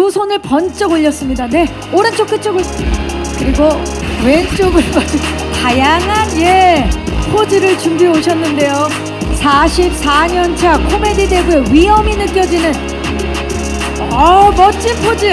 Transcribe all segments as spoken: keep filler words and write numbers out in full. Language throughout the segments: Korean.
두 손을 번쩍 올렸습니다. 네, 오른쪽 끝쪽을 그리고 왼쪽을 다양한 예 포즈를 준비해 오셨는데요. 사십사 년 차 코미디 대구의 위엄이 느껴지는 어 멋진 포즈.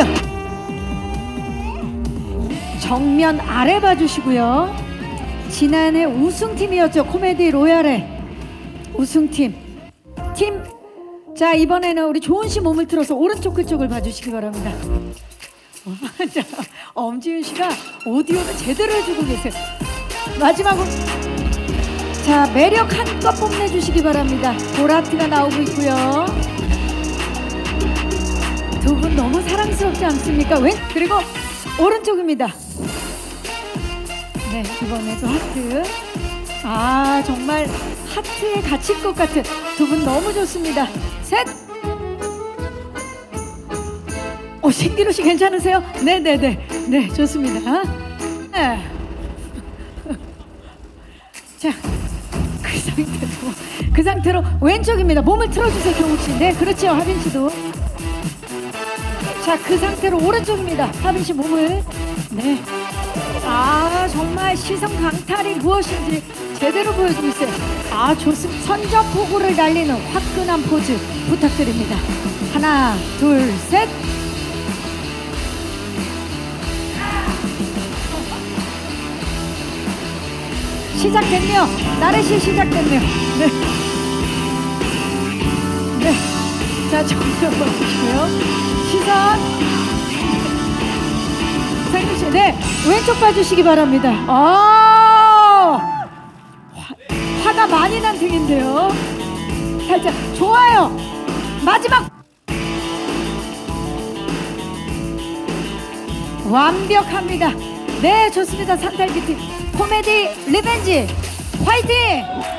정면 아래 봐주시고요. 지난해 우승팀이었죠. 코미디 로얄의 우승팀 팀. 자, 이번에는 우리 조은씨 몸을 틀어서 오른쪽 끝쪽을 봐주시기 바랍니다. 자, 엄지윤 씨가 오디오를 제대로 해주고 계세요. 마지막으로 자, 매력 한껏 뽐내주시기 바랍니다. 보라트가 나오고 있고요. 두 분 너무 사랑스럽지 않습니까? 왼 그리고 오른쪽입니다. 네, 이번에도 하트. 아, 정말 하트에 갇힐 것 같은 두 분 너무 좋습니다. 셋. 어, 신기루 씨 괜찮으세요? 네네네. 네, 좋습니다. 네. 자, 그 상태로 그 상태로 왼쪽입니다. 몸을 틀어주세요, 경욱 씨. 네, 그렇죠, 하빈 씨도. 자, 그 상태로 오른쪽입니다. 하빈 씨 몸을. 네. 아, 정말 시선 강탈이 무엇인지 제대로 보여주고 있어요. 아, 좋습니다. 선전포고를 날리는 화끈한 포즈 부탁드립니다. 하나, 둘, 셋. 시작됐네요. 나래씨 시작됐네요. 네. 네. 자, 정면 봐주시고요. 시선. 상규씨, 네. 왼쪽 봐주시기 바랍니다. 아, 화, 화가 많이 난 등인데요. 살짝, 좋아요. 마지막. 완벽합니다. 네, 좋습니다. 산딸기팀 코미디 리벤지 화이팅!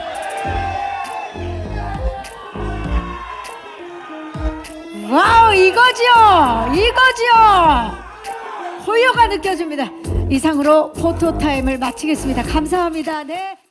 와우, 이거지요, 이거지요. 호요가 느껴집니다. 이상으로 포토타임을 마치겠습니다. 감사합니다. 네.